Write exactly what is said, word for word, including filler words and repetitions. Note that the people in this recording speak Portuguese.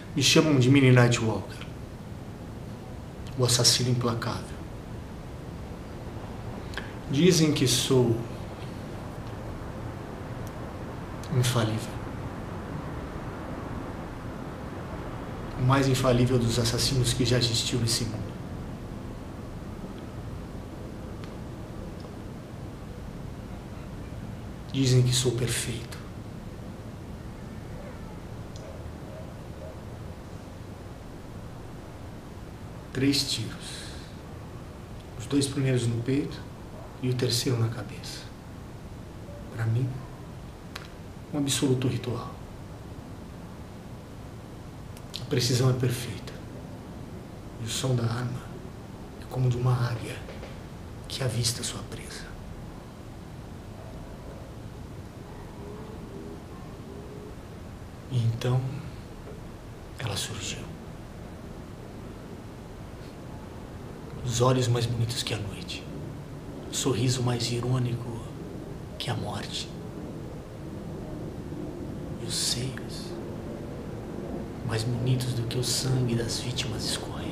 Me chamam de Mini Nightwalker, o assassino implacável. Dizem que sou infalível. O mais infalível dos assassinos que já existiu nesse mundo. Dizem que sou perfeito. Três tiros. Os dois primeiros no peito e o terceiro na cabeça. Para mim, um absoluto ritual. A precisão é perfeita. E o som da arma é como de uma águia que avista sua presa. E então, ela surgiu. Os olhos mais bonitos que a noite. O sorriso mais irônico que a morte. E os seios mais bonitos do que o sangue das vítimas escorrendo.